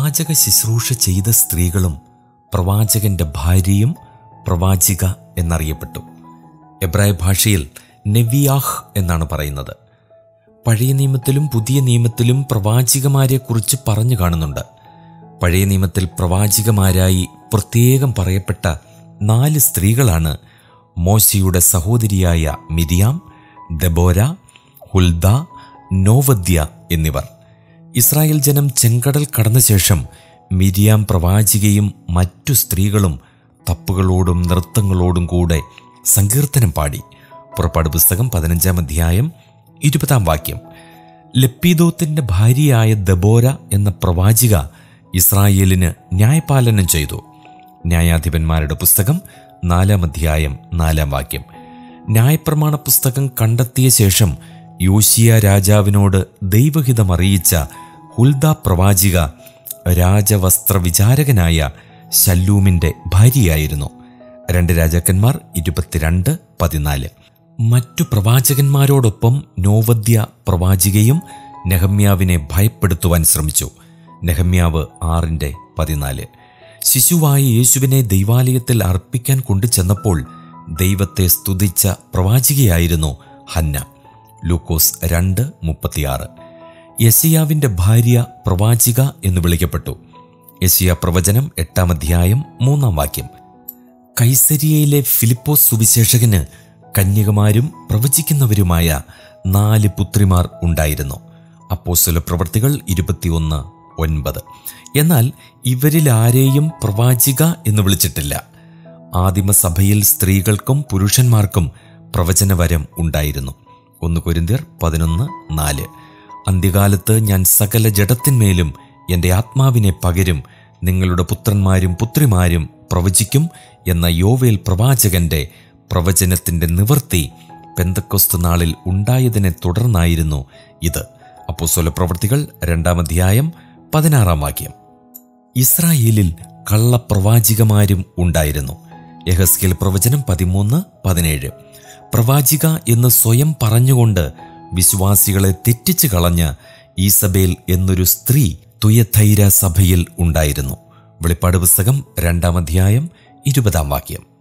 പ്രവാചക ശുശ്രൂഷ ചെയ്ത സ്ത്രീകളും പ്രവാചകന്റെ ഭാര്യയും പ്രവാചിക എന്നറിയപ്പെട്ടു. എബ്രായ ഭാഷയിൽ നെവിയാഹ് എന്നാണ് പറയുന്നത്. പഴയ നിയമത്തിലും പുതിയ നിയമത്തിലും പ്രവാചികമാരെക്കുറിച്ച് പറഞ്ഞു കാണുന്നുണ്ട്. പഴയ നിയമത്തിൽ പ്രവാചികമാരായി പ്രത്യേകം പറയപ്പെട്ട 4 സ്ത്രീകളാണ് മോശയുടെ സഹോദരിയായ മിരിയാം, ദെബോര, ഹുൽദ, നോവദ്യ എന്നിവർ. ഇസ്രായേൽ ജനം ചെങ്കടൽ കടന്ന ശേഷം മിരിയാം പ്രവാചികയും മറ്റു സ്ത്രീകളും തപ്പുകളോടും നൃത്തങ്ങളോടും കൂടെ സങ്കീർത്തനം പാടി. പുറപ്പാട് പുസ്തകം 15-ാം അധ്യായം 20-ാം വാക്യം. ലപ്പീദോത്തിന്റെ ഭാര്യയായ ദെബോര എന്ന പ്രവാചിക ഇസ്രായേലിന് ന്യായപാലനം ചെയ്തു. ന്യായാധിപന്മാരുടെ പുസ്തകം 4-ാം അധ്യായം 4-ാം വാക്യം. ന്യായപ്രമാണ പുസ്തകം കണ്ടെത്തിയ ശേഷം യോശിയ രാജാവിനോട് ദൈവഹിതമറിയിച്ച ഹുൽദ പ്രവാചിക രാജവസ്ത്രവിചാരകനായ ശല്ലൂമിന്റെ ഭാര്യയായിരുന്നു. 2 രാജാക്കന്മാർ 22:14. മറ്റു പ്രവാചകന്മാരോടൊപ്പം നോവദ്യ പ്രവാചികയും നെഹമ്യാവിനെ ഭയപ്പെടുത്തുവാൻ ശ്രമിച്ചു. നെഹമ്യാവ് 6:14. ശിശുവായ യേശുവിനെ ദൈവാലയത്തിൽ അർപ്പിക്കാൻ കൊണ്ടുചെന്നപ്പോൾ ദൈവത്തെ സ്തുതിച്ച പ്രവാചികയായിരുന്നു ഹന്ന. ലൂക്കോസ് 2:36. യെശയ്യാവിന്റെ ഭാര്യ പ്രവാചിക എന്ന് വിളിക്കപ്പെട്ടു. യെശയ്യാ പ്രവചനം 8-ാം അധ്യായം 3-ാം വാക്യം. കൈസരിയയിലെ ഫിലിപ്പോസ് സുവിശേഷകന് കന്യകമാരും പ്രവചിക്കുന്നവരുമായ 4 പുത്രിമാർ ഉണ്ടായിരുന്നു. അപ്പോസ്തല പ്രവൃത്തികൾ 21:9. എന്നാൽ ഇവരിൽ ആരെയും പ്രവാചിക എന്ന് വിളിച്ചിട്ടില്ല. ആദിമസഭയിൽ സ്ത്രീകൾക്കും പുരുഷന്മാർക്കും പ്രവചനവരം ഉണ്ടായിരുന്നു. 1 കൊരിന്ത്യർ 11:4. അന്ത്യകാലത്ത് ഞാൻ സകല ജഡത്തിന്മേലും എൻ്റെ ആത്മാവിനെ പകരും, നിങ്ങളുടെ പുത്രന്മാരും പുത്രിമാരും പ്രവചിക്കും എന്ന യോവേൽ പ്രവാചകന്റെ പ്രവചനത്തിന്റെ നിവൃത്തി പെന്തക്കോസ്ത് നാളിൽ ഉണ്ടായതിനെ തുടർന്നായിരുന്നു ഇത്. അപ്പോസ്തല പ്രവൃത്തികൾ 2-ാം അധ്യായം 16-ാം വാക്യം. ഇസ്രായേലിൽ കള്ളപ്രവാചികമാരും ഉണ്ടായിരുന്നു. യെഹെസ്കേൽ പ്രവചനം 13:17. പ്രവാചിക എന്ന് സ്വയം പറഞ്ഞുകൊണ്ട് വിശ്വാസികളെ തെറ്റിച്ചു കളഞ്ഞ ഈസബേൽ എന്നൊരു സ്ത്രീ തുയഥൈര സഭയിൽ ഉണ്ടായിരുന്നു. വെളിപ്പാട് പുസ്തകം 2-ാം അധ്യായം 20-ാം വാക്യം.